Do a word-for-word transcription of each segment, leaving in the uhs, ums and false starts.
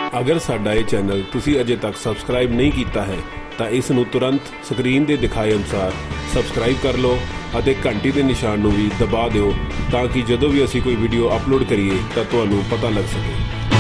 अगर साडा ये चैनल तुसी अजे तक सबसक्राइब नहीं किया है तो इस नूं तुरंत स्क्रीन दे दिखाए अनुसार सबसक्राइब कर लो और घंटी के निशान नूं भी दबा दिओ ताकि जदों भी असी कोई वीडियो अपलोड करिए तो तुहानूं पता लग सके।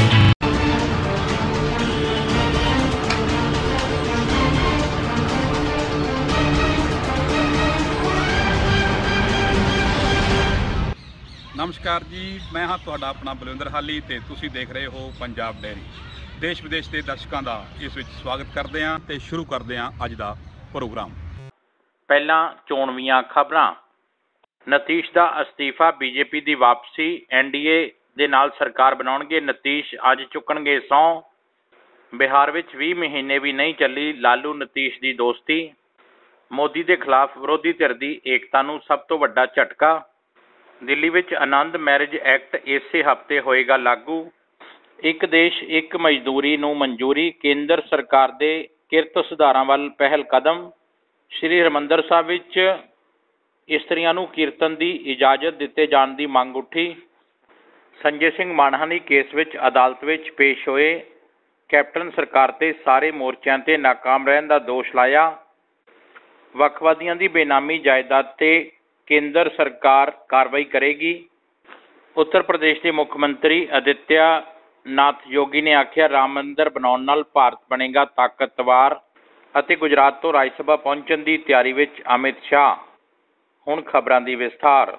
नमस्कार जी, मैं हाँ तुहाडा अपना बलविंदर हाली ते तुसी देख रहे हो पंजाब डेयरी। देश विदेश के दर्शकों का इस विच स्वागत करते हैं ते शुरू करते हैं अज का प्रोग्राम। पहला चोणवीआं खबरां। नतीश का अस्तीफा, बीजेपी की वापसी, एन डी ए दे नाल सरकार बनाउणगे नतीश, अज चुकणगे सौं। बिहार विच बीस महीने भी नहीं चली लालू नतीश की दोस्ती। मोदी के खिलाफ विरोधी धिर की एकता नूं सब तो वड्डा झटका। दिल्ली विच आनंद मैरिज एक्ट इसे हफ्ते होएगा लागू। एक देश एक मजदूरी नूं मंजूरी, केंद्र सरकार दे किरत सुधारां वल पहल कदम। श्री हरमंदर साहिब विच इस्त्रियां नूं कीर्तन की इजाजत दिते जाण दी मंग उठी। संजय सिंह मानहानी केस विच अदालत विच पेश होए। कैप्टन सरकार ते सारे मोर्चों ते नाकाम रहन दा दोष लाया। वखवादियों की बेनामी जायदाद ते केंद्र सरकार कार्रवाई करेगी। उत्तर प्रदेश के मुख्यमंत्री आदित्य नाथ योगी ने आख्या राम मंदिर बनाउण नाल भारत बनेगा ताकतवर। अते गुजरात तो राज्य सभा पहुंचण की तैयारी विच अमित शाह। हुण खबरां दी विस्तार।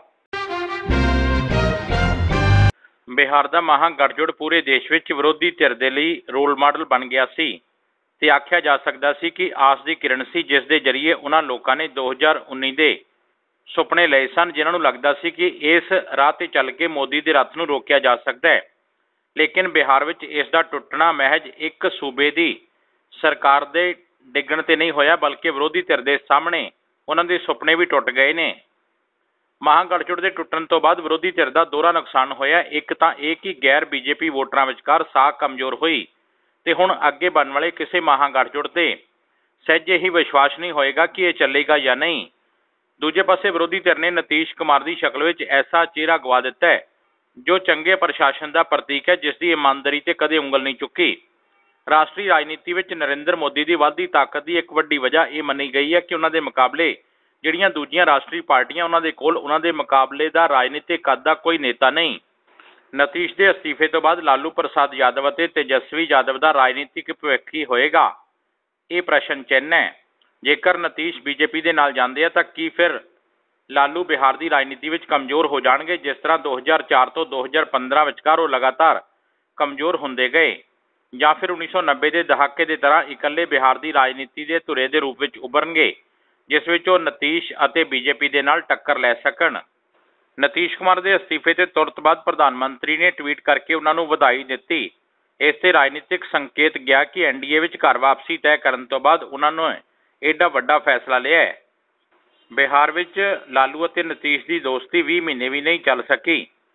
बिहार का महागठजोड़ पूरे देश विच विरोधी धिर दे लई रोल मॉडल बन गया सी ते आख्या जा सकदा सी कि आस की किरण सी, जिस दे जरिए उन्हां लोकां ने दो हज़ार उन्नीस दे सुपने लए सन, जिन्हां नूं लगदा सी कि इस राह ते चल के मोदी दे रथ नूं रोकिया जा सकदा है। लेकिन बिहार विच इस दा टुटना महज एक सूबे दी सरकार दे डिगण ते नहीं होया, बल्कि विरोधी धिर दे सामने उन्हां दे सुपने भी टुट गए ने। महागठजोड़ दे टुटण तो बाद विरोधी धिर दा दोहरा नुकसान होया। एक तां इह कि गैर बीजेपी वोटरां विचकार साह कमजोर होई ते हुण अगे बनने वाले किसी महागठजोड़ ते सहजे ही विश्वास नहीं होएगा कि यह चलेगा या नहीं। दूजे पासे विरोधी धिर ने नीतीश कुमार की शक्ल में ऐसा चेहरा गवा दिता है जो चंगे प्रशासन का प्रतीक है, जिसकी ईमानदारी ते कदे उंगल नहीं चुकी। राष्ट्रीय राजनीति में नरेंद्र मोदी की वधदी ताकत की एक वड्डी वजह यह मनी गई है कि उन्होंने मुकाबले जिहड़ियां दूजियां राष्ट्रीय पार्टियां उन्होंने कोल उन्होंने मुकाबले का राजनीतिक कद का कोई नेता नहीं। नीतीश के अस्तीफे तो बाद लालू प्रसाद यादव और तेजस्वी यादव का राजनीतिक भविष्य ही होएगा, ये प्रश्न चिन्ह है। जेकर नीतीश बीजेपी के नाल जाते हैं तो की फिर लालू बिहार की राजनीति में कमजोर हो जाएंगे, जिस तरह दो हज़ार चार तो दो हज़ार पंद्रह विचकार वो लगातार कमजोर होंदे गए, या फिर उन्नीस सौ नब्बे के दहाके की तरह इकल्ले बिहार की राजनीति के धुरे के रूप में उभरनगे, जिस विच वो नीतीश और बीजेपी के नाल टक्कर लै सकन। नीतीश कुमार के अस्तीफे के तुरंत बाद प्रधानमंत्री ने ट्वीट करके उन्होंने बधाई दी। इससे राजनीतिक संकेत गया कि एन डी ए विच घर वापसी तय करने तो बाद उन्होंने एडा वड्डा फैसला लिया है। बिहार विच लालू और नीतीश की दोस्ती बीस महीने भी नहीं चल सकी।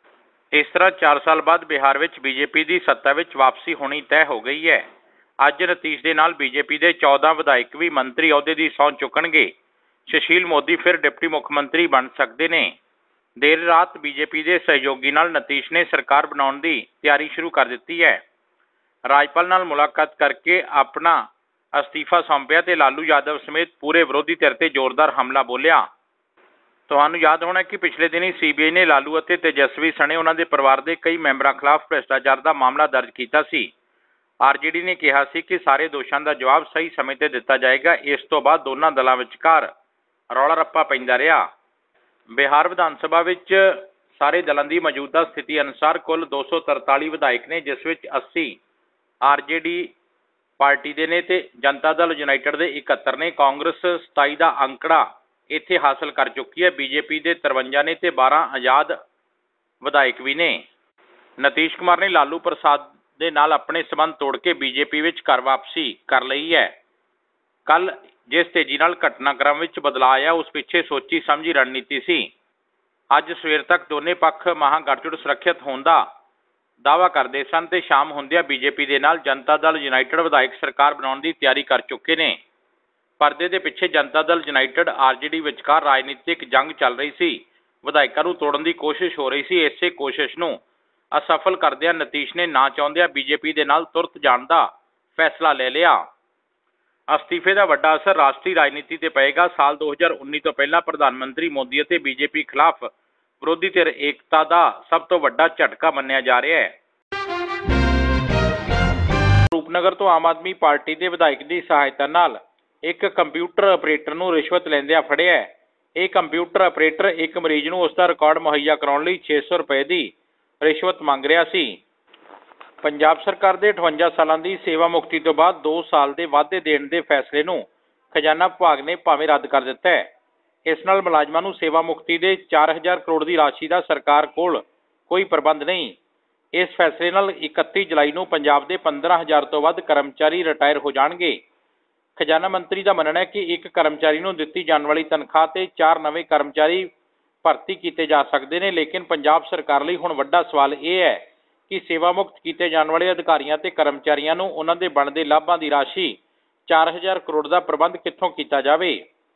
इस तरह चार साल बाद बिहार विच बीजेपी की सत्ता विच वापसी होनी तय हो गई है। अज नीतीश के नाल बीजेपी के चौदह विधायक भी मंत्री अहुदे की सौं चुकणगे। सुशील मोदी फिर डिप्टी मुख्यमंत्री बन सकते हैं। देर रात बीजेपी के सहयोगी नाल नीतीश ने सरकार बनाउण की तैयारी शुरू कर दी है। राज्यपाल नाल मुलाकात करके अपना अस्तीफा सौंपिया ते लालू यादव समेत पूरे विरोधी धिर ते जोरदार हमला बोलिया। तुहानूं याद होना कि पिछले दिन ही सी बी आई ने लालू और तेजस्वी सने उन्होंने परिवार के कई मैंबरों खिलाफ भ्रष्टाचार का मामला दर्ज किया सी। आर जे डी ने कहा सी कि सारे दोषों का जवाब सही समय पर दिता जाएगा। इस तो बाद दोनों दलों विचकार रौला रप्पा पैंदा रहा। बिहार विधानसभा विच सारे दलों की मौजूदा स्थिति अनुसार कुल दो सौ तरताली विधायक ने, जिस विच अस्सी आर जे डी पार्टी दे ने ते जनता दल यूनाइटेड दे इकहत्तर ने। कांग्रेस सताई का अंकड़ा इत्थे हासिल कर चुकी है। बीजेपी के तिरवंजा ने ते बारह आज़ाद विधायक भी ने। नीतीश कुमार ने लालू प्रसाद दे नाल अपने संबंध तोड़ के बीजेपी विच घर वापसी कर ली है। कल जिस तेजी नाल घटनाक्रम विच बदलाव आया उस पिछे सोची समझी रणनीति सी। अज सवेर तक दोनों पक्ष महागठजोड़ सुरक्षित होने का दावा करते सन ते शाम होंदिया बीजेपी के नाल जनता दल यूनाइटेड विधायक सरकार बनाने की तैयारी कर चुके ने। परदे के पिछे Janata Dal united R J D विचकार राजनीतिक जंग चल रही सी। विधायकों को तोड़न की कोशिश हो रही सी। इसे कोशिश नूं असफल करदिਆਂ ਨਤੀਸ਼ ਨੇ ਨਾ ਚਾਹੁੰਦਿਆਂ ਬੀਜੇਪੀ ਦੇ ਨਾਲ ਤੁਰਤ ਜਾਣ ਦਾ फैसला ले लिया। ਅਸਤੀਫੇ ਦਾ ਵੱਡਾ ਅਸਰ ਰਾਸ਼ਟਰੀ ਰਾਜਨੀਤੀ ਤੇ ਪਏਗਾ। ਸਾਲ दो हज़ार उन्नीस ਤੋਂ ਪਹਿਲਾਂ ਪ੍ਰਧਾਨ ਮੰਤਰੀ ਮੋਦੀ ਅਤੇ ਬੀਜੇਪੀ ਖਿਲਾਫ ਵਿਰੋਧੀ ਧਿਰ ਏਕਤਾ ਦਾ ਸਭ ਤੋਂ ਵੱਡਾ ਝਟਕਾ ਮੰਨਿਆ ਜਾ ਰਿਹਾ ਹੈ। ਰੂਪਨਗਰ ਤੋਂ ਆਮ ਆਦਮੀ ਪਾਰਟੀ ਦੇ ਵਿਧਾਇਕ ਦੀ ਸਹਾਇਤਾ ਨਾਲ ਇੱਕ ਕੰਪਿਊਟਰ ਆਪਰੇਟਰ ਨੂੰ ਰਿਸ਼ਵਤ ਲੈਂਦਿਆਂ ਫੜਿਆ। ਇਹ ਕੰਪਿਊਟਰ ਆਪਰੇਟਰ ਇੱਕ ਮਰੀਜ਼ ਨੂੰ ਉਸ ਦਾ ਰਿਕਾਰਡ ਮੁਹੱਈਆ ਕਰਾਉਣ ਲਈ छे सौ ਰੁਪਏ ਦੀ ਰਿਸ਼ਵਤ ਮੰਗ ਰਿਹਾ ਸੀ। पंजाब सरकार के अठवंजा सालों की सेवा मुक्ति तो बाद दो साल के वाधे देने के फैसले नूं खजाना विभाग ने भावें रद्द कर दिता है। इस नाल मुलाजमां नूं सेवा मुक्ति के चार हज़ार करोड़ की राशि का सरकार कोल कोई प्रबंध नहीं। इस फैसले नाल इकतीस जुलाई नूं पंजाब के पंद्रह हज़ार तो वध कर्मचारी रिटायर हो जाणगे। खजाना मंत्री का मनना है कि एक कर्मचारी नूं दित्ती जाने वाली तनख्वाह ते चार नवे कर्मचारी भर्ती किए जा सकते हैं। लेकिन पंजाब सरकार लई हुण वड्डा सवाल यह है कि सेवा मुक्त किए जाने वाले अधिकारियों ते कर्मचारियों नूं उन्हां दे बनदे लाभां दी राशि चार हज़ार करोड़ का प्रबंध कित्थों किया जाए।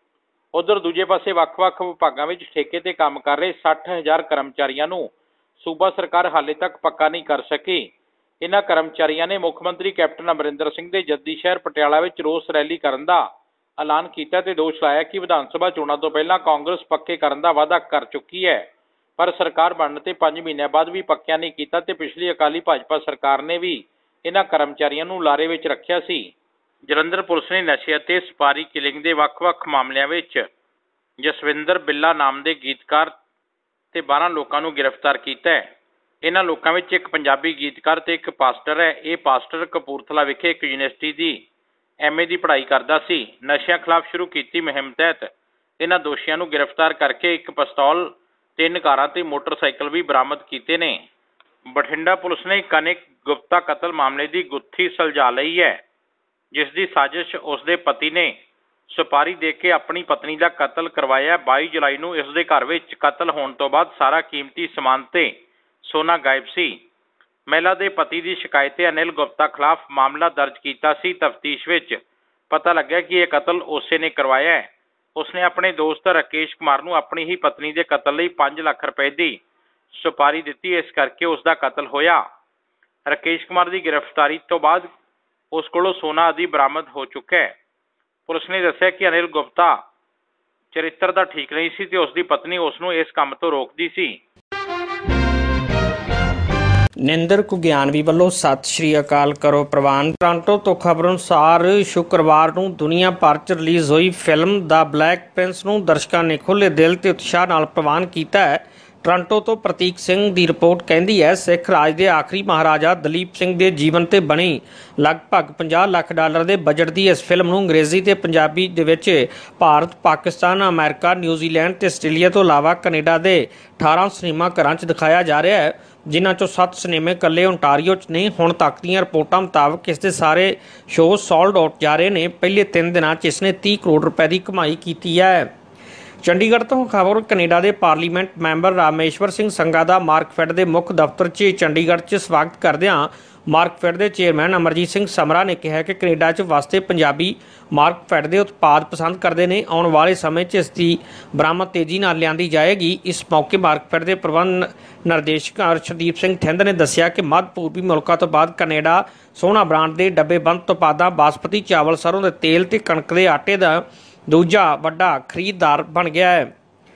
उधर दूजे पासे वख-वख विभागां विच ठेके ते काम कर रहे साठ हज़ार कर्मचारियों नूं सूबा सरकार हाले तक पक्का नहीं कर सकी। इन्हां कर्मचारियों ने मुख्यमंत्री कैप्टन अमरिंदर सिंह दे जद्दी शहर पटियाला विच रोस रैली करन दा ऐलान किया ते दोष लाया कि विधान सभा चोणां तो पहलां कांग्रेस पक्के करन दा वादा कर चुकी है, पर सरकार बनने ते पांच महीनों बाद भी पक्का नहीं किया ते पिछली अकाली भाजपा सरकार ने भी इन्हां कर्मचारियों नूं लारे विच रखिया सी। जलंधर पुलिस ने नशे ते सपारी किलिंग दे वख-वख मामलिਆਂ विच जसविंदर बिल्ला नाम दे गीतकार ते बारह लोकां नूं गिरफ्तार कीता है। इन्हां लोकां विच एक पंजाबी गीतकार ते एक पास्टर है। ये पास्टर कपूरथला विखे एक यूनिवर्सिटी दी एम ए दी पढ़ाई करदा सी। नशिਆਂ खिलाफ शुरू की मुहिम तहत इन्हां दोषियों नूं गिरफ्तार करके एक पिस्तौल तीन कारां ते मोटरसाइकिल भी बरामद किए ने। बठिंडा पुलिस ने कनिक गुप्ता कतल मामले की गुत्थी सुलझा लई है, जिसकी साजिश उसके पति ने सुपारी दे के अपनी पत्नी का कतल करवाया। बाईस जुलाई नूं इसके घर विच कतल होने तो बाद सारा कीमती समान ते सोना गायब सी। महिला के पति की शिकायत अनिल गुप्ता खिलाफ मामला दर्ज किया सी। तफ्तीश विच पता लग्या कि यह कतल उसे ने करवाया है। उसने अपने दोस्त राकेश कुमार नूं अपनी ही पत्नी के कतल लई पांच लाख रुपए की सुपारी दी, इस करके उसका कतल होया। राकेश कुमार की गिरफ्तारी तो बाद उस कोलों सोना आदि बरामद हो चुका है। पुलिस ने दस्सिया कि अनिल गुप्ता चरित्र दा ठीक नहीं सी ते उसकी पत्नी उसनूं इस काम तो रोकदी सी। निंदर कुगियानवी ਵੱਲੋਂ सत श्री अकाल करो प्रवान। टोरंटो तो खबर अनुसार शुक्रवार ਨੂੰ दुनिया भर च रिलीज़ हुई फिल्म द ब्लैक प्रिंस ਨੂੰ दर्शकों ने खुले दिल ਤੇ ਉਤਸ਼ਾਹ ਨਾਲ ਪ੍ਰਵਾਨ ਕੀਤਾ ਹੈ। ਟੋਰੰਟੋ ਤੋਂ ਪ੍ਰਤੀਕ ਸਿੰਘ ਦੀ ਰਿਪੋਰਟ ਕਹਿੰਦੀ ਹੈ ਸਿੱਖ ਰਾਜ ਦੇ ਆਖਰੀ ਮਹਾਰਾਜਾ ਦਲੀਪ ਸਿੰਘ ਦੇ ਜੀਵਨ ਤੇ ਬਣੀ ਲਗਭਗ ਪੰਜਾਹ ਲੱਖ ਡਾਲਰ ਦੇ ਬਜਟ ਦੀ ਇਸ ਫਿਲਮ ਨੂੰ ਅੰਗਰੇਜ਼ੀ ਤੇ ਪੰਜਾਬੀ ਦੇ ਵਿੱਚ ਭਾਰਤ, ਪਾਕਿਸਤਾਨ, ਅਮਰੀਕਾ, ਨਿਊਜ਼ੀਲੈਂਡ ਤੇ ਆਸਟ੍ਰੇਲੀਆ ਤੋਂ ਇਲਾਵਾ ਕੈਨੇਡਾ ਦੇ अठारह ਸਿਨੇਮਾ ਘਰਾਂ 'ਚ ਦਿਖਾਇਆ ਜਾ ਰਿਹਾ ਹੈ, ਜਿਨ੍ਹਾਂ 'ਚੋਂ ਸੱਤ ਸਿਨੇਮੇ ਇਕੱਲੇ ਓਨਟਾਰੀਓ 'ਚ ਨੇ। ਹੁਣ ਤੱਕ ਦੀਆਂ ਰਿਪੋਰਟਾਂ ਮੁਤਾਬਕ ਇਸ ਦੇ ਸਾਰੇ ਸ਼ੋਅ ਸੋਲਡ ਆਊਟ ਜਾ ਰਹੇ ਨੇ। ਪਹਿਲੇ ਤਿੰਨ ਦਿਨਾਂ 'ਚ ਇਸ ਨੇ तीस ਕਰੋੜ ਰੁਪਏ ਦੀ ਕਮਾਈ ਕੀਤੀ ਹੈ। ਚੰਡੀਗੜ੍ਹ ਤੋਂ ਖਬਰ ਕੈਨੇਡਾ ਦੇ ਪਾਰਲੀਮੈਂਟ ਮੈਂਬਰ ਰਾਮੇਸ਼ਵਰ ਸਿੰਘ ਸੰਘਾ ਦਾ ਮਾਰਕਫੈੱਡ ਦੇ ਮੁੱਖ ਦਫ਼ਤਰ 'ਚ ਚੰਡੀਗੜ੍ਹ 'ਚ ਸਵਾਗਤ ਕਰਦਿਆਂ ਮਾਰਕਫੈੱਡ ਦੇ ਚੇਅਰਮੈਨ ਅਮਰਜੀਤ ਸਿੰਘ ਸਮਰਾ ਨੇ ਕਿਹਾ ਕਿ ਕੈਨੇਡਾ 'ਚ ਵਸਦੇ ਪੰਜਾਬੀ ਮਾਰਕਫੈੱਡ ਦੇ ਉਤਪਾਦ ਪਸੰਦ ਕਰਦੇ ਨੇ। ਆਉਣ ਵਾਲੇ ਸਮੇਂ 'ਚ ਇਸ ਦੀ ਬਰਾਮਦ ਤੇਜ਼ੀ ਨਾਲ ਲਿਆਂਦੀ ਜਾਏਗੀ। ਇਸ ਮੌਕੇ ਮਾਰਕਫੈੱਡ ਦੇ ਪ੍ਰਬੰਧ ਨਿਰਦੇਸ਼ਕ ਅਰਸ਼ਦੀਪ ਸਿੰਘ ਠਿੰਦ ਨੇ ਦੱਸਿਆ ਕਿ ਮੱਧ ਪੂਰਬੀ ਮੁਲਕਾਂ ਤੋਂ ਬਾਅਦ ਕੈਨੇਡਾ ਸੋਹਣਾ ਬ੍ਰਾਂਡ ਦੇ ਡੱਬੇਬੰਦ ਉਤਪਾਦਾਂ ਬਾਸਮਤੀ ਚਾਵਲ, ਸਰੋਂ ਦੇ ਤੇਲ ਤੇ ਕਣਕ ਦੇ ਆਟੇ ਦਾ ਦੂਜਾ ਵੱਡਾ ਖਰੀਦਦਾਰ ਬਣ ਗਿਆ ਹੈ।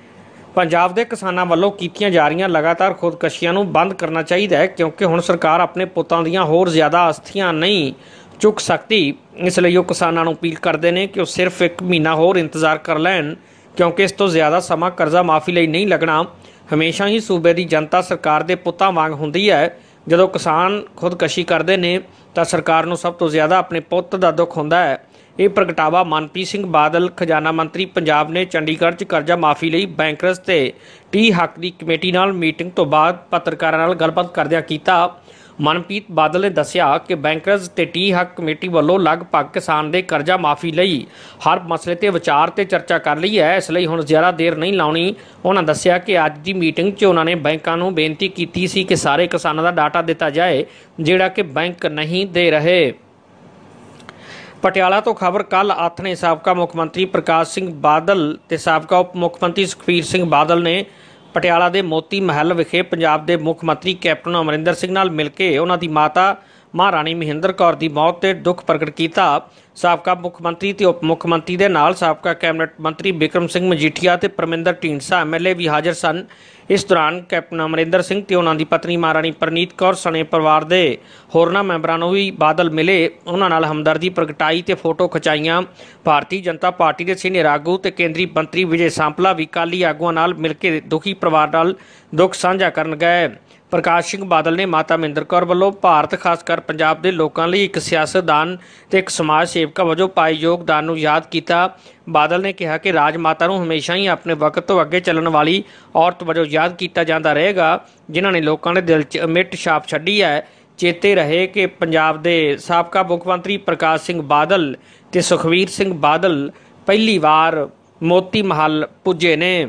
ਪੰਜਾਬ ਦੇ ਕਿਸਾਨਾਂ ਵੱਲੋਂ ਕੀਤੀਆਂ ਜਾ ਰਹੀਆਂ ਲਗਾਤਾਰ ਖੁਦਕਸ਼ੀਆਂ ਨੂੰ ਬੰਦ ਕਰਨਾ ਚਾਹੀਦਾ ਹੈ, ਕਿਉਂਕਿ ਹੁਣ ਸਰਕਾਰ ਆਪਣੇ ਪੁੱਤਾਂ ਦੀਆਂ ਹੋਰ ਜ਼ਿਆਦਾ ਅਸਥੀਆਂ ਨਹੀਂ ਚੁੱਕ ਸਕਦੀ। ਇਸ ਲਈ ਉਹ ਕਿਸਾਨਾਂ ਨੂੰ ਅਪੀਲ ਕਰਦੇ ਨੇ ਕਿ ਉਹ ਸਿਰਫ ਇੱਕ ਮਹੀਨਾ ਹੋਰ ਇੰਤਜ਼ਾਰ ਕਰ ਲੈਣ, ਕਿਉਂਕਿ ਇਸ ਤੋਂ ਜ਼ਿਆਦਾ ਸਮਾਂ ਕਰਜ਼ਾ ਮਾਫੀ ਲਈ ਨਹੀਂ ਲੱਗਣਾ। ਹਮੇਸ਼ਾ ਹੀ ਸੂਬੇ ਦੀ ਜਨਤਾ ਸਰਕਾਰ ਦੇ ਪੁੱਤਾਂ ਵਾਂਗ ਹੁੰਦੀ ਹੈ। ਜਦੋਂ ਕਿਸਾਨ ਖੁਦਕਸ਼ੀ ਕਰਦੇ ਨੇ ਤਾਂ ਸਰਕਾਰ ਨੂੰ ਸਭ ਤੋਂ ਜ਼ਿਆਦਾ ਆਪਣੇ ਪੁੱਤ ਦਾ ਦੁੱਖ ਹੁੰਦਾ ਹੈ। ਇਹ ਪ੍ਰਗਟਾਵਾ ਮਨਪ੍ਰੀਤ ਸਿੰਘ ਬਾਦਲ ਖਜ਼ਾਨਾ ਮੰਤਰੀ ਪੰਜਾਬ ਨੇ ਚੰਡੀਗੜ੍ਹ 'ਚ ਕਰਜ਼ਾ ਮਾਫੀ ਲਈ ਬੈਂਕਰਸ ਤੇ ਟੀ ਹੱਕ ਦੀ ਕਮੇਟੀ ਨਾਲ ਮੀਟਿੰਗ ਤੋਂ ਬਾਅਦ ਪੱਤਰਕਾਰਾਂ ਨਾਲ ਗੱਲਬਾਤ ਕਰਦਿਆਂ ਕੀਤਾ। ਮਨਪ੍ਰੀਤ ਬਾਦਲ ਨੇ ਦੱਸਿਆ ਕਿ ਬੈਂਕਰਸ ਤੇ ਟੀ ਹੱਕ ਕਮੇਟੀ ਵੱਲੋਂ ਲਗਭਗ ਕਿਸਾਨ ਦੇ ਕਰਜ਼ਾ ਮਾਫੀ ਲਈ ਹਰ ਮਸਲੇ ਤੇ ਵਿਚਾਰ ਤੇ ਚਰਚਾ ਕਰ ਲਈ ਹੈ, ਇਸ ਲਈ ਹੁਣ ਜ਼ਿਆਦਾ ਦੇਰ ਨਹੀਂ ਲਾਉਣੀ। ਉਹਨਾਂ ਦੱਸਿਆ ਕਿ ਅੱਜ ਦੀ ਮੀਟਿੰਗ 'ਚ ਉਹਨਾਂ ਨੇ ਬੈਂਕਾਂ ਨੂੰ ਬੇਨਤੀ ਕੀਤੀ ਸੀ ਕਿ ਸਾਰੇ ਕਿਸਾਨਾਂ ਦਾ ਡਾਟਾ ਦਿੱਤਾ ਜਾਏ ਜਿਹੜਾ ਕਿ ਬੈਂਕ ਨਹੀਂ ਦੇ ਰਹੇ। ਪਟਿਆਲਾ ਤੋਂ ਖਬਰ ਕੱਲ੍ਹ ਆਥਣੇ ਸਾਬਕਾ ਮੁੱਖ ਮੰਤਰੀ ਪ੍ਰਕਾਸ਼ ਸਿੰਘ ਬਾਦਲ ਤੇ ਸਾਬਕਾ ਉਪ ਮੁੱਖ ਮੰਤਰੀ ਸੁਖਬੀਰ ਸਿੰਘ ਬਾਦਲ ਨੇ ਪਟਿਆਲਾ ਦੇ ਮੋਤੀ ਮਹਿਲ ਵਿਖੇ ਪੰਜਾਬ ਦੇ ਮੁੱਖ ਮੰਤਰੀ ਕੈਪਟਨ ਅਮਰਿੰਦਰ ਸਿੰਘ ਨਾਲ ਮਿਲ ਕੇ ਉਹਨਾਂ ਦੀ ਮਾਤਾ ਮਹਾਰਾਣੀ ਮਹਿੰਦਰ ਕੌਰ ਦੀ ਮੌਤ ਤੇ ਦੁੱਖ ਪ੍ਰਗਟ ਕੀਤਾ। ਸਾਬਕਾ ਮੁੱਖ ਮੰਤਰੀ ਤੇ ਉਪ ਮੁੱਖ ਮੰਤਰੀ ਦੇ ਨਾਲ ਸਾਬਕਾ ਕੈਬਨਿਟ ਮੰਤਰੀ ਬਿਕਰਮ ਸਿੰਘ ਮਜੀਠੀਆ ਤੇ Parminder Dhindsa M L A ਵੀ ਹਾਜ਼ਰ ਸਨ। ਇਸ ਦੌਰਾਨ ਕੈਪਟਨ ਅਮਰਿੰਦਰ ਸਿੰਘ ਤੇ ਉਹਨਾਂ ਦੀ ਪਤਨੀ ਮਹਾਰਾਣੀ ਪ੍ਰਨੀਤ ਕੌਰ ਸਣੇ ਪਰਿਵਾਰ ਦੇ ਹੋਰਨਾਂ ਮੈਂਬਰਾਂ ਨੂੰ ਵੀ ਬਾਦਲ ਮਿਲੇ, ਉਹਨਾਂ ਨਾਲ ਹਮਦਰਦੀ ਪ੍ਰਗਟਾਈ ਤੇ ਫੋਟੋ ਖਿਚਾਈਆਂ। ਭਾਰਤੀ ਜਨਤਾ ਪਾਰਟੀ ਦੇ ਸੀਨੀਅਰ ਆਗੂ ਤੇ ਕੇਂਦਰੀ ਮੰਤਰੀ ਵਿਜੇ ਸਾਂਪਲਾ ਵੀ ਅਕਾਲੀ ਆਗੂਆਂ ਨਾਲ ਮਿਲ ਕੇ ਦੁਖੀ ਪਰਿਵਾਰ ਨਾਲ ਦੁੱਖ ਸਾਂਝਾ ਕਰਨ ਗਏ। ਪ੍ਰਕਾਸ਼ ਸਿੰਘ ਬਾਦਲ ਨੇ ਮਾਤਾ ਮਹਿੰਦਰ ਕੌਰ ਵੱਲੋਂ ਭਾਰਤ ਖਾਸ ਕਰ ਪੰਜਾਬ ਦੇ ਲੋਕਾਂ ਲਈ ਇੱਕ ਸਿਆਸਤਦਾਨ ਤੇ ਇੱਕ ਸਮਾਜ ਸੇਵਕਾ ਵਜੋਂ ਪਾਏ ਯੋਗਦਾਨ ਨੂੰ ਯਾਦ ਕੀਤਾ। ਬਾਦਲ ਨੇ ਕਿਹਾ ਕਿ ਰਾਜ ਮਾਤਾ ਨੂੰ ਹਮੇਸ਼ਾ ਹੀ ਆਪਣੇ ਵਕਤ ਤੋਂ ਅੱਗੇ ਚੱਲਣ ਵਾਲੀ ਔਰਤ ਵਜੋਂ ਯਾਦ ਕੀਤਾ ਜਾਂਦਾ ਰਹੇਗਾ, ਜਿਨ੍ਹਾਂ ਨੇ ਲੋਕਾਂ ਦੇ ਦਿਲ 'ਚ ਅਮਿੱਟ ਛਾਪ ਛੱਡੀ ਹੈ। ਚੇਤੇ ਰਹੇ ਕਿ ਪੰਜਾਬ ਦੇ ਸਾਬਕਾ ਮੁੱਖ ਮੰਤਰੀ ਪ੍ਰਕਾਸ਼ ਸਿੰਘ ਬਾਦਲ ਤੇ ਸੁਖਬੀਰ ਸਿੰਘ ਬਾਦਲ ਪਹਿਲੀ ਵਾਰ ਮੋਤੀ ਮਹੱਲ ਪੁੱਜੇ ਨੇ।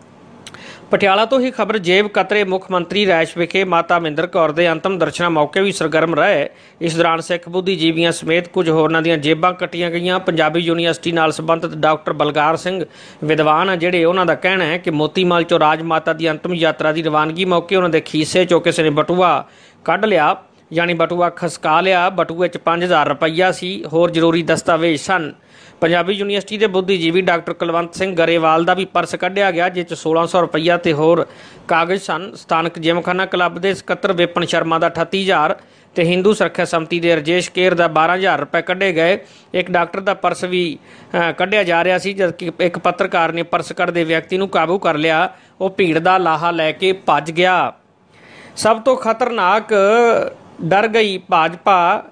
ਪਟਿਆਲਾ ਤੋਂ ਹੀ ਖਬਰ ਜੇਬ ਕਤਰੇ ਮੁੱਖ ਮੰਤਰੀ ਰੈਸ਼ ਵਿਖੇ ਮਾਤਾ ਮਹਿੰਦਰ ਕੌਰ ਦੇ ਅੰਤਮ ਦਰਸ਼ਨਾਂ ਮੌਕੇ ਵੀ ਸਰਗਰਮ ਰਹੇ। ਇਸ ਦੌਰਾਨ ਸਿੱਖ ਬੁੱਧੀਜੀਵੀਆਂ ਸਮੇਤ ਕੁਝ ਹੋਰਨਾਂ ਦੀਆਂ ਜੇਬਾਂ ਕੱਟੀਆਂ ਗਈਆਂ। ਪੰਜਾਬੀ ਯੂਨੀਵਰਸਿਟੀ ਨਾਲ ਸੰਬੰਧਿਤ ਡਾਕਟਰ ਬਲਕਾਰ ਸਿੰਘ ਵਿਦਵਾਨ ਜਿਹੜੇ ਉਹਨਾਂ ਦਾ ਕਹਿਣਾ ਹੈ ਕਿ ਮੋਤੀ ਮਹੱਲ ਚੋਂ ਰਾਜ ਮਾਤਾ ਦੀ ਅੰਤਮ ਯਾਤਰਾ ਦੀ ਰਵਾਨਗੀ ਮੌਕੇ ਉਹਨਾਂ ਦੇ ਖੀਸੇ ਚੋਂ ਕਿਸੇ ਨੇ ਬਟੂਆ ਕੱਢ ਲਿਆ, ਯਾਨੀ ਬਟੂਆ ਖਸਕਾ ਲਿਆ। ਬਟੂਏ 'ਚ ਪੰਜ ਹਜ਼ਾਰ ਰੁਪਈਆ ਸੀ, ਹੋਰ ਜ਼ਰੂਰੀ ਦਸਤਾਵੇਜ਼ ਸਨ। ਪੰਜਾਬੀ ਯੂਨੀਵਰਸਿਟੀ ਦੇ ਬੁੱਧੀਜੀਵੀ ਡਾਕਟਰ ਕੁਲਵੰਤ ਸਿੰਘ ਗਰੇਵਾਲ ਦਾ ਵੀ ਪਰਸ ਕੱਢਿਆ ਗਿਆ, ਜਿਸ 'ਚ ਸੋਲਾਂ ਸੌ ਰੁਪਈਆ ਤੇ ਹੋਰ ਕਾਗਜ਼ ਸਨ। ਸਥਾਨਕ ਜਿਮਖਾਨਾ ਕਲੱਬ ਦੇ ਸਕੱਤਰ ਵਿਪਨ ਸ਼ਰਮਾ ਦਾ ਅਠੱਤੀ ਹਜ਼ਾਰ ਤੇ ਹਿੰਦੂ ਸੁਰੱਖਿਆ ਸੰਮਤੀ ਦੇ ਰਜੇਸ਼ ਕੇਰ ਦਾ ਬਾਰਾਂ ਹਜ਼ਾਰ ਰੁਪਏ ਕੱਢੇ ਗਏ। ਇੱਕ ਡਾਕਟਰ ਦਾ ਪਰਸ ਵੀ ਕੱਢਿਆ ਜਾ ਰਿਹਾ ਸੀ, ਜਦਕਿ ਇੱਕ ਪੱਤਰਕਾਰ ਨੇ ਪਰਸ ਕੱਢਦੇ ਵਿਅਕਤੀ ਨੂੰ ਕਾਬੂ ਕਰ ਲਿਆ। ਉਹ ਭੀੜ ਦਾ ਲਾਹਾ ਲੈ ਕੇ ਭੱਜ ਗਿਆ। ਸਭ ਤੋਂ ਖਤਰਨਾਕ ਡਰ ਗਈ ਭਾਜਪਾ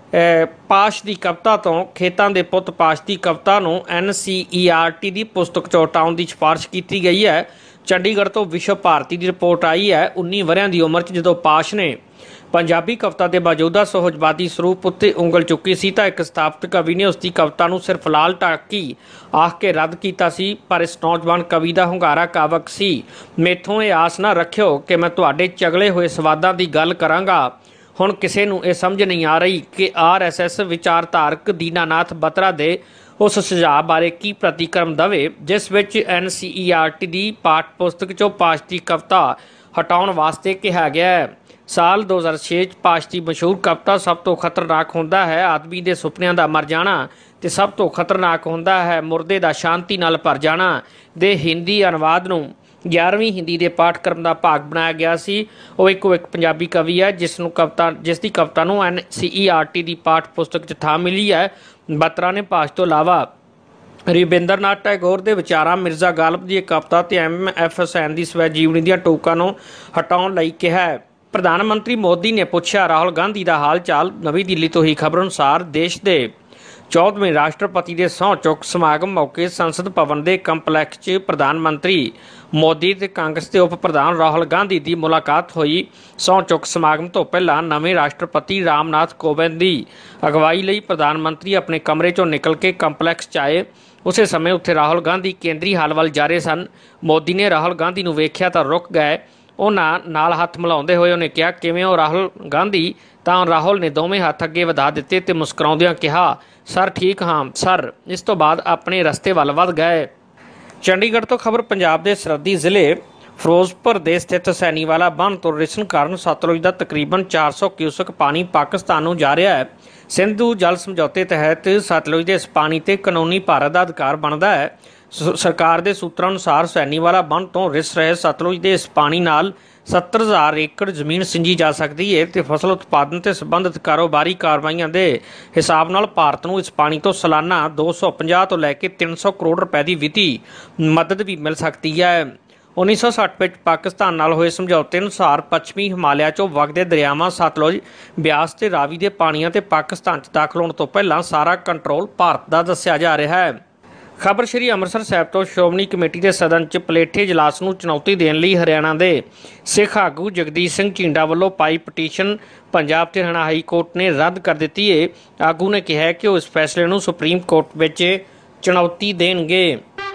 ਪਾਸ਼ ਦੀ ਕਵਿਤਾ ਤੋਂ। ਖੇਤਾਂ ਦੇ ਪੁੱਤ ਪਾਸ਼ ਦੀ ਕਵਿਤਾ ਨੂੰ ਐਨ ਸੀ ਈ ਆਰ ਟੀ ਦੀ ਪੁਸਤਕ 'ਚੋਂ ਹਟਾਉਣ ਦੀ ਸਿਫਾਰਿਸ਼ ਕੀਤੀ ਗਈ ਹੈ। ਚੰਡੀਗੜ੍ਹ ਤੋਂ ਵਿਸ਼ਵ ਭਾਰਤੀ ਦੀ ਰਿਪੋਰਟ ਆਈ ਹੈ। ਉੱਨੀ ਵਰ੍ਹਿਆਂ ਦੀ ਉਮਰ 'ਚ ਜਦੋਂ ਪਾਸ਼ ਨੇ ਪੰਜਾਬੀ ਕਵਿਤਾ ਦੇ ਮੌਜੂਦਾ ਸੁਹਜਵਾਦੀ ਸਰੂਪ ਉੱਤੇ ਉਂਗਲ ਚੁੱਕੀ ਸੀ ਤਾਂ ਇੱਕ ਸਥਾਪਤ ਕਵੀ ਨੇ ਉਸ ਦੀ ਕਵਿਤਾ ਨੂੰ ਸਿਰਫ ਲਾਲ ਟਾਕੀ ਆਖ ਕੇ ਰੱਦ ਕੀਤਾ ਸੀ। ਪਰ ਇਸ ਨੌਜਵਾਨ ਕਵੀ ਦਾ ਹੁੰਗਾਰਾ ਕਾਵਕ ਸੀ। ਮੈਥੋਂ ਇਹ ਆਸ ਨਾ ਰੱਖਿਓ ਕਿ ਮੈਂ ਤੁਹਾਡੇ ਚਗਲੇ ਹੋਏ ਸਵਾਦਾਂ ਦੀ ਗੱਲ ਕਰਾਂਗਾ। ਹੁਣ ਕਿਸੇ ਨੂੰ ਇਹ ਸਮਝ ਨਹੀਂ ਆ ਰਹੀ ਕਿ ਆਰ ਐਸ ਐਸ ਵਿਚਾਰਧਾਰਕ ਦੀਨਾਨਾਥ ਬਤਰਾ ਦੇ ਉਸ ਸੁਝਾਅ ਬਾਰੇ ਕੀ ਪ੍ਰਤੀਕਰਮ ਦੇਵੇ, ਜਿਸ ਵਿੱਚ ਐਨ ਸੀ ਈ ਆਰ ਟੀ ਦੀ ਪਾਠ ਪੁਸਤਕ 'ਚੋਂ ਪਾਸ਼ ਦੀ ਕਵਿਤਾ ਹਟਾਉਣ ਵਾਸਤੇ ਕਿਹਾ ਗਿਆ ਹੈ। ਸਾਲ ਦੋ ਹਜ਼ਾਰ ਛੇ 'ਚ ਪਾਸ਼ ਦੀ ਮਸ਼ਹੂਰ ਕਵਿਤਾ ਸਭ ਤੋਂ ਖਤਰਨਾਕ ਹੁੰਦਾ ਹੈ ਆਦਮੀ ਦੇ ਸੁਪਨਿਆਂ ਦਾ ਮਰ ਜਾਣਾ ਤੇ ਸਭ ਤੋਂ ਖਤਰਨਾਕ ਹੁੰਦਾ ਹੈ ਮੁਰਦੇ ਦਾ ਸ਼ਾਂਤੀ ਨਾਲ ਭਰ ਜਾਣਾ ਦੇ ਹਿੰਦੀ ਅਨੁਵਾਦ ਨੂੰ ਗਿਆਰਵੀਂ ਹਿੰਦੀ ਦੇ ਪਾਠਕ੍ਰਮ ਦਾ ਭਾਗ ਬਣਾਇਆ ਗਿਆ ਸੀ। ਉਹ ਇੱਕੋ ਇੱਕ ਪੰਜਾਬੀ ਕਵੀ ਹੈ ਜਿਸ ਨੂੰ ਕਵਿਤਾ ਜਿਸ ਦੀ ਕਵਿਤਾ ਨੂੰ ਐਨ ਸੀ ਈ ਆਰ ਟੀ ਦੀ ਪਾਠ ਪੁਸਤਕ 'ਚ ਥਾਂ ਮਿਲੀ ਹੈ। ਬਤਰਾ ਨੇ ਪਾਸ਼ ਤੋਂ ਇਲਾਵਾ ਰਵਿੰਦਰਨਾਥ ਟੈਗੋਰ ਦੇ ਵਿਚਾਰਾਂ, ਮਿਰਜ਼ਾ ਗਾਲਿਬ ਦੀ ਕਵਿਤਾ ਤੇ ਐਮ ਐਫ ਹੁਸੈਨ ਦੀ ਸਵੈ ਜੀਵਨੀ ਦੀਆਂ ਟੋਕਾਂ ਨੂੰ ਹਟਾਉਣ ਲਈ ਕਿਹਾ ਹੈ। ਪ੍ਰਧਾਨ ਮੰਤਰੀ ਮੋਦੀ ਨੇ ਪੁੱਛਿਆ ਰਾਹੁਲ ਗਾਂਧੀ ਦਾ ਹਾਲ ਚਾਲ। ਨਵੀਂ ਦਿੱਲੀ ਤੋਂ ਹੀ ਖਬਰ ਅਨੁਸਾਰ ਦੇਸ਼ ਦੇ ਚੌਦਵੇਂ ਰਾਸ਼ਟਰਪਤੀ ਦੇ ਸਹੁੰ ਚੁੱਕ ਸਮਾਗਮ ਮੌਕੇ ਸੰਸਦ ਭਵਨ ਦੇ ਕੰਪਲੈਕਸ 'ਚ ਪ੍ਰਧਾਨ ਮੰਤਰੀ ਮੋਦੀ ਤੇ ਕਾਂਗਰਸ ਦੇ ਉਪ ਪ੍ਰਧਾਨ ਰਾਹੁਲ ਗਾਂਧੀ ਦੀ ਮੁਲਾਕਾਤ ਹੋਈ। ਸਹੁੰ ਚੁੱਕ ਸਮਾਗਮ ਤੋਂ ਪਹਿਲਾਂ ਨਵੇਂ ਰਾਸ਼ਟਰਪਤੀ ਰਾਮਨਾਥ ਕੋਵਿੰਦ ਦੀ ਅਗਵਾਈ ਲਈ ਪ੍ਰਧਾਨ ਮੰਤਰੀ ਆਪਣੇ ਕਮਰੇ 'ਚੋਂ ਨਿਕਲ ਕੇ ਕੰਪਲੈਕਸ 'ਚ ਆਏ। ਉਸੇ ਸਮੇਂ ਉੱਥੇ ਰਾਹੁਲ ਗਾਂਧੀ ਕੇਂਦਰੀ ਹਾਲ ਵੱਲ ਜਾ ਰਹੇ ਸਨ। ਮੋਦੀ ਨੇ ਰਾਹੁਲ ਗਾਂਧੀ ਨੂੰ ਵੇਖਿਆ ਤਾਂ ਰੁਕ ਗਏ। ਉਹਨਾਂ ਨਾਲ ਹੱਥ ਮਿਲਾਉਂਦੇ ਹੋਏ ਉਹਨੇ ਕਿਹਾ, ਕਿਵੇਂ ਹੋ ਰਾਹੁਲ ਗਾਂਧੀ? ਤਾਂ ਰਾਹੁਲ ਨੇ ਦੋਵੇਂ ਹੱਥ ਅੱਗੇ ਵਧਾ ਦਿੱਤੇ ਤੇ ਮੁਸਕਰਾਉਂਦਿਆਂ ਕਿਹਾ, ਸਰ ਠੀਕ ਹਾਂ ਸਰ। ਇਸ ਤੋਂ ਬਾਅਦ ਆਪਣੇ ਰਸਤੇ ਵੱਲ ਵੱਧ ਗਏ। ਚੰਡੀਗੜ੍ਹ ਤੋਂ ਖਬਰ ਪੰਜਾਬ ਦੇ ਸਰਹੱਦੀ ਜ਼ਿਲ੍ਹੇ ਫਿਰੋਜ਼ਪੁਰ ਦੇ ਸਥਿਤ ਸੈਨੀਵਾਲਾ ਬੰਨ੍ਹ ਤੋਂ ਰਿਸਣ ਕਾਰਨ ਸਤਲੁਜ ਦਾ ਤਕਰੀਬਨ ਚਾਰ ਸੌ ਕਿਊਸਕ ਪਾਣੀ ਪਾਕਿਸਤਾਨ ਨੂੰ ਜਾ ਰਿਹਾ ਹੈ। ਸਿੰਧੂ ਜਲ ਸਮਝੌਤੇ ਤਹਿਤ ਸਤਲੁਜ ਦੇ ਇਸ ਪਾਣੀ ਤੇ ਕਾਨੂੰਨੀ ਭਾਰਤ ਦਾ ਅਧਿਕਾਰ ਬਣਦਾ ਹੈ। ਸਰਕਾਰ ਦੇ ਸੂਤਰਾਂ ਅਨੁਸਾਰ ਸੈਨੀਵਾਲਾ ਬੰਨ੍ਹ ਤੋਂ ਰਿਸ ਰਹੇ ਸਤਲੁਜ ਦੇ ਇਸ ਪਾਣੀ ਨਾਲ ਸੱਤਰ ਹਜ਼ਾਰ ਏਕੜ ਜ਼ਮੀਨ ਸਿੰਜੀ ਜਾ ਸਕਦੀ ਹੈ ਤੇ ਫਸਲ ਉਤਪਾਦਨ ਤੇ ਸੰਬੰਧਿਤ ਕਾਰੋਬਾਰੀ ਕਾਰਵਾਈਆਂ ਦੇ ਹਿਸਾਬ ਨਾਲ ਭਾਰਤ ਨੂੰ ਇਸ ਪਾਣੀ ਤੋਂ ਸਾਲਾਨਾ ਦੋ ਸੌ ਪੰਜਾਹ ਤੋਂ ਲੈ ਕੇ ਤਿੰਨ ਸੌ ਕਰੋੜ ਰੁਪਏ ਦੀ ਵਿੱਤੀ ਮਦਦ ਵੀ ਮਿਲ ਸਕਦੀ ਹੈ। ਉੱਨੀ ਸੌ ਸੱਠ ਵਿੱਚ ਪਾਕਿਸਤਾਨ ਨਾਲ ਹੋਏ ਸਮਝੌਤੇ ਅਨੁਸਾਰ ਪੱਛਮੀ ਹਿਮਾਲਿਆ 'ਚੋਂ ਵਗਦੇ ਦਰਿਆਵਾਂ ਸਤਲੁਜ, ਬਿਆਸ ਤੇ ਰਾਵੀ ਦੇ ਪਾਣੀਆਂ ਤੇ ਪਾਕਿਸਤਾਨ 'ਚ ਦਾਖਲ ਹੋਣ ਤੋਂ ਪਹਿਲਾਂ ਸਾਰਾ ਕੰਟਰੋਲ ਭਾਰਤ ਦਾ ਦੱਸਿਆ ਜਾ ਰਿਹਾ ਹੈ। ਖਬਰ ਸ਼੍ਰੀ ਅੰਮ੍ਰਿਤਸਰ ਸਾਹਿਬ ਤੋਂ ਸ਼੍ਰੋਮਣੀ ਕਮੇਟੀ ਦੇ ਸਦਨ 'ਚ ਪਲੇਠੇ ਇਜਲਾਸ ਨੂੰ ਚੁਣੌਤੀ ਦੇਣ ਲਈ ਹਰਿਆਣਾ ਦੇ ਸਿੱਖ ਆਗੂ ਜਗਦੀਸ਼ ਸਿੰਘ ਝੀਂਡਾ ਵੱਲੋਂ ਪਾਈ ਪਟੀਸ਼ਨ ਪੰਜਾਬ ਤੇ ਹਰਿਆਣਾ ਹਾਈ ਕੋਰਟ ਨੇ ਰੱਦ ਕਰ ਦਿੱਤੀ ਹੈ। ਆਗੂ ਨੇ ਕਿਹਾ ਕਿ ਉਹ ਇਸ ਫੈਸਲੇ ਨੂੰ ਸੁਪਰੀਮ ਕੋਰਟ ਵਿੱਚ ਚੁਣੌਤੀ ਦੇਣਗੇ।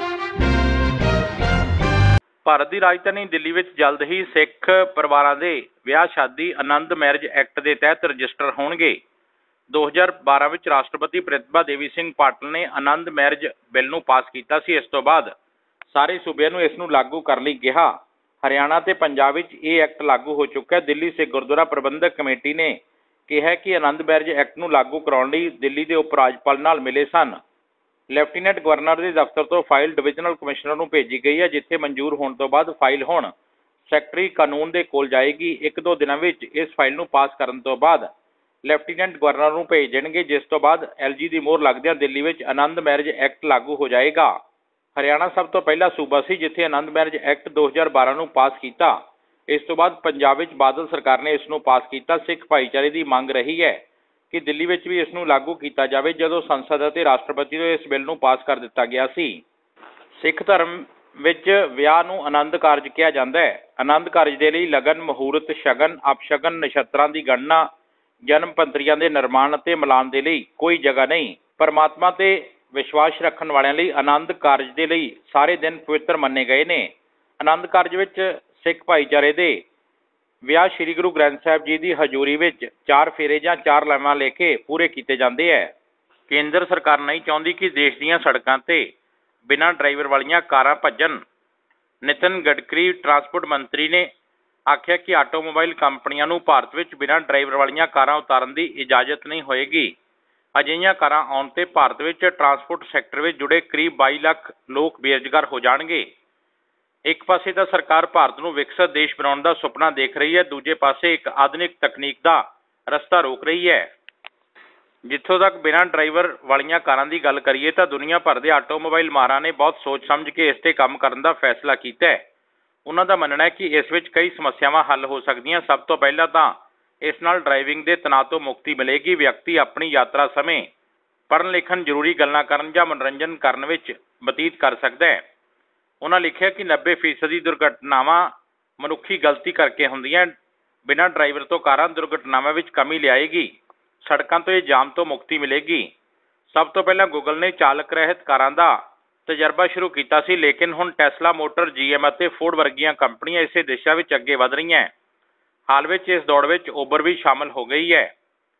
ਭਾਰਤ ਦੀ ਰਾਜਧਾਨੀ ਦਿੱਲੀ ਵਿੱਚ ਜਲਦ ਹੀ ਸਿੱਖ ਪਰਿਵਾਰਾਂ ਦੇ ਵਿਆਹ ਸ਼ਾਦੀ ਆਨੰਦ ਮੈਰਿਜ ਐਕਟ ਦੇ ਤਹਿਤ ਰਜਿਸਟਰ ਹੋਣਗੇ। ਦੋ ਹਜ਼ਾਰ ਬਾਰਾਂ ਵਿੱਚ ਰਾਸ਼ਟਰਪਤੀ ਪ੍ਰਤਿਭਾ ਦੇਵੀ ਸਿੰਘ ਪਾਟਿਲ ਨੇ ਆਨੰਦ ਮੈਰਿਜ ਬਿੱਲ ਨੂੰ ਪਾਸ ਕੀਤਾ ਸੀ। ਇਸ ਤੋਂ ਬਾਅਦ ਸਾਰੇ ਸੂਬਿਆਂ ਨੂੰ ਇਸ ਨੂੰ ਲਾਗੂ ਕਰਨ ਲਈ ਕਿਹਾ। हरियाणा ते पंजाब विच ये एक्ट लागू हो चुका है। दिल्ली सिख गुरुद्वारा प्रबंधक कमेटी ने कहा कि आनंद मैरिज एक्ट नूं लागू कराउण लई दिल्ली के उप राज्यपाल नाल मिले सन। लैफ्टीनेंट गवर्नर के दफ्तर तो फाइल डिविजनल कमिश्नर नूं भेजी गई है, जिथे मंजूर होने तो बाद फाइल हुण सैकटरी कानून के कोल जाएगी। एक दो दिनों में इस फाइल नूं पास करने तो बाद लैफ्टीनेंट गवर्नर नूं भेज देणगे, जिस तो बाद एल जी की मोहर लगदिआं दिल्ली विच आनंद मैरिज एक्ट लागू हो जाएगा। हरियाणा सब तो पहला सूबा सी जिथे आनंद मैरिज एक्ट दो हज़ार बारह नूं पास किया। इस तो बाद पंजाब विच बादल सरकार ने इसनूं पास किया। सिख भाईचारे की मांग रही है कि दिल्ली विच भी इसनूं लागू किया जाए। जदों संसद अते राष्ट्रपति तो इस बिल नूं पास कर दिता गया सी। सिख धर्म विच विआह नूं आनंद कारज कहा जाता है। आनंद कारज दे लई लगन, मुहूर्त, शगन, अपशगन, नक्षत्रां की गणना, जन्म पंत्रियां दे निर्माण अते मिलान दे लई कोई जगह नहीं। परमात्मा ते विश्वास रखण वालियां लई आनंद कारज दे लई सारे दिन पवित्र मन्ने गए ने। आनंद कारज विच सिख भाईचारे दे विआह श्री गुरु ग्रंथ साहिब जी की हजूरी विच चार फेरे जां चार लावां लेके पूरे किए जाते हैं। केंद्र सरकार नहीं चाहती कि देश दीयां सड़कां ते बिना ड्राइवर वालियां कारां भज्जण। नितिन गडकरी ट्रांसपोर्ट मंत्री ने आख्या कि आटोमोबाइल कंपनियां नूं भारत विच बिना ड्राइवर वालियां कारां उतारन की इजाजत नहीं होएगी। अजिहियां कारां आउण ते भारत विच ट्रांसपोर्ट सैक्टर विच जुड़े करीब बाई लाख लोग बेरोजगार हो जाणगे। एक पासे तो सरकार भारत नूं विकसित देश बनाउण दा सुपना देख रही है, दूजे पासे एक आधुनिक तकनीक का रस्ता रोक रही है। जिथों तक बिना ड्राइवर वालियां कारां दी गल करिए तो दुनिया भर के आटोमोबाइल माहरां ने बहुत सोच समझ के इस ते काम करन दा फैसला कीता है। उन्हां दा मनना है कि इस विच कई समस्यावां हल हो सकदियां। सब तो पहला तो इस नाल ड्राइविंग के तनाव तो मुक्ति मिलेगी। व्यक्ति अपनी यात्रा समय पढ़न लिखण, जरूरी गल्लां करन जां मनोरंजन करन विच बतीत कर सकदा है। उन्होंने लिखा कि नब्बे फीसदी दुर्घटनावां मनुखी गलती करके हुंदियां। बिना ड्राइवर तो कारां दुर्घटनावां विच कमी लियाएगी। सड़कों तो ये जाम तो मुक्ति मिलेगी। सब तो पहला गूगल ने चालक रहित कारां दा तजर्बा शुरू किया सी, लेकिन हुण टेस्ला मोटर, जी एम अते फोर्ड वर्गियां कंपनियां इस दिशा विच अगे वध रहीआं। हाल विच इस दौड़ विच उबर भी शामिल हो गई है।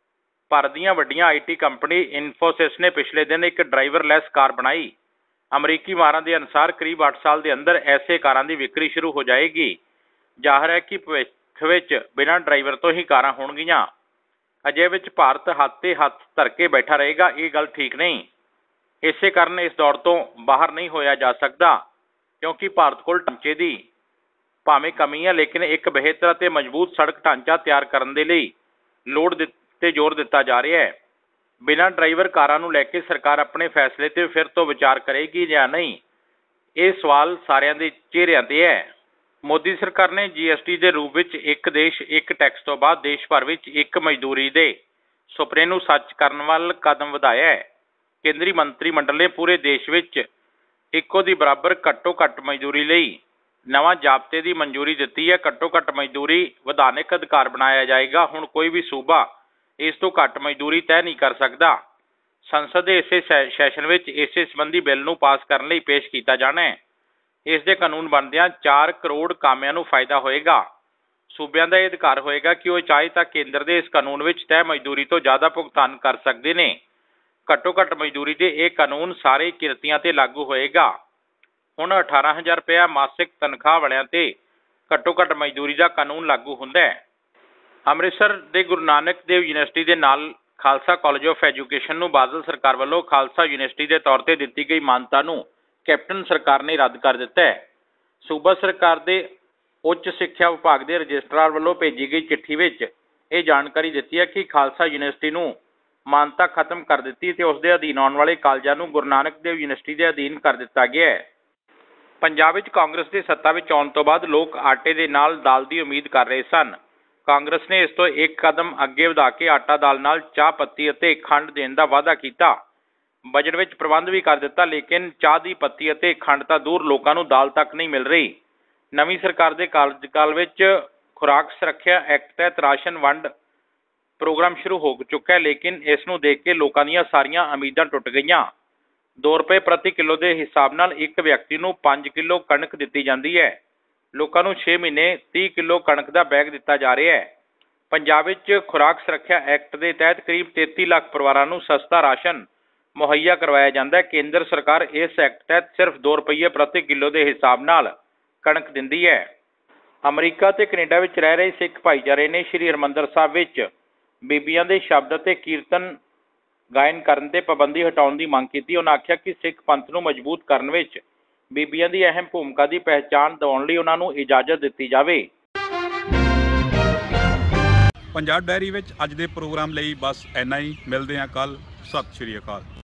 भारत दीयां वड्डियां आई टी कंपनी इन्फोसिस ने पिछले दिन एक ड्राइवरलैस कार बनाई। अमरीकी माहरां के अनुसार करीब अठ साल के अंदर ऐसे कारां की विक्री शुरू हो जाएगी। जाहिर है कि भविख विच बिना ड्राइवर तो ही कारां होणगीआं। अजे विच भारत हत्थ ते हत्थ धर के बैठा रहेगा, ये गल ठीक नहीं। इसे कारण इस दौड़ तो बाहर नहीं होया जा सकता, क्योंकि भारत कोल ढांचे की भावें कमी है, लेकिन एक बेहतर ते मजबूत सड़क ढांचा तैयार करने के लिए लोड़ ते जोर दिता जा रहा है। बिना ड्राइवर कारां नूं लैके सरकार अपने फैसले ते फिर तो विचार करेगी या नहीं, ये सवाल सारिਆਂ ਦੇ चेहरिਆਂ ते है। मोदी सरकार ने जी एस टी के रूप में एक देश एक टैक्स तो बाद देश भर में एक मजदूरी के सुपने नूं सच करन वाल कदम वधाया है। केंद्रीय मंत्रिमंडल ने पूरे देश में इक्को दी बराबर घट्टो घट्ट मजदूरी लई नवां जाबते की मंजूरी दी है। घट्टो घट्ट मजदूरी विधानक अधिकार बनाया जाएगा। हुण कोई भी सूबा इस तो घट मजदूरी तय नहीं कर सकता। संसद के इसे सैशन में इस संबंधी बिल नूं पास करने लई पेश किया जाना है। इस दे कानून बनदिआं चार करोड़ कामिਆਂ नूं फायदा होएगा। सूबिਆਂ का यह अधिकार होएगा कि वह चाहे तो केंद्र के इस कानून में तय मजदूरी तो ज़्यादा भुगतान कर सकते हैं। घट्टो घट्ट मजदूरी के यह कानून सारे किरतियां ते लागू होएगा। हुण अठारह हज़ार रुपया मासिक तनख्वाह वालियां ते घट्टो घट्ट मजदूरी का कानून लागू हुंदा है। अमृतसर के गुरु नानक देव यूनिवर्सिटी के नाल खालसा कॉलेज ऑफ एजुकेशन नूं बादल सरकार वालों खालसा यूनिवर्सिटी के तौर पर दी गई मानता नूं कैप्टन सरकार ने रद्द कर दिता है। सूबा सरकार के उच्च सिक्ख्या विभाग के रजिस्ट्रार वालों भेजी गई चिट्ठी में यह जानकारी दी है कि खालसा यूनिवर्सिटी नूं मानता खत्म कर दी ते उस दे अधीन आने वाले कालजां नूं गुरु नानक देव यूनिवर्सिटी के अधीन कर दिता गया है। पंजाब विच कांग्रेस की सत्ता में आउण तो बाद लोग आटे के नाल दाल की उम्मीद कर रहे सन। कांग्रेस ने इस तो एक कदम अगे वधा के आटा दाल नाल चाह पत्ती अते खंड देने का वादा किया। बजट विच प्रबंध भी कर दिता, लेकिन चाह की पत्ती अते खंड तो दूर लोगों को दाल तक नहीं मिल रही। नवीं सरकार के कार्यकाल विच खुराक सुरक्षा एक्ट तहत राशन वंड प्रोग्राम शुरू हो चुका है, लेकिन इसनूं देख के लोगों दी सारियां उम्मीदां टुट गईयां। दो रुपए प्रति किलो के हिसाब नाल एक व्यक्ति नूं पाँच किलो कणक दी जाती है। लोगों को छे महीने तीस किलो कणक का बैग दिता जा रहा है। पंजाब विच खुराक सुरक्षा एक्ट के तहत करीब तेती लाख परिवारों को सस्ता राशन मुहैया करवाया जाता है। केंद्र सरकार इस एक्ट तहत सिर्फ दो रुपये प्रति किलो के हिसाब नाल कणक दिंदी है। ਅਮਰੀਕਾ ਤੇ ਕੈਨੇਡਾ ਵਿੱਚ ਰਹਿ ਰਹੇ ਸਿੱਖ ਭਾਈਚਾਰੇ ਨੇ ਸ਼੍ਰੀ ਹਰਿਮੰਦਰ ਸਾਹਿਬ ਵਿੱਚ ਬੀਬੀਆਂ ਦੇ ਸ਼ਬਦ ਅਤੇ ਕੀਰਤਨ ਗਾਇਨ ਕਰਨ ਤੇ ਪਾਬੰਦੀ ਹਟਾਉਣ ਦੀ ਮੰਗ ਕੀਤੀ। ਉਹਨਾਂ ਆਖਿਆ ਕਿ ਸਿੱਖ ਪੰਥ ਨੂੰ ਮਜ਼ਬੂਤ ਕਰਨ ਵਿੱਚ ਬੀਬੀਆਂ ਦੀ ਅਹਿਮ ਭੂਮਿਕਾ ਦੀ ਪਹਿਚਾਣ ਦਿਵਾਉਣ ਲਈ ਉਹਨਾਂ ਨੂੰ ਇਜਾਜ਼ਤ ਦਿੱਤੀ ਜਾਵੇ। ਪੰਜਾਬ ਡਾਇਰੀ ਵਿੱਚ ਅੱਜ ਦੇ ਪ੍ਰੋਗਰਾਮ ਲਈ ਬਸ ਇੰਨਾ ਹੀ। ਮਿਲਦੇ ਹਾਂ ਕੱਲ੍ਹ। ਸਤਿ ਸ਼੍ਰੀ ਅਕਾਲ।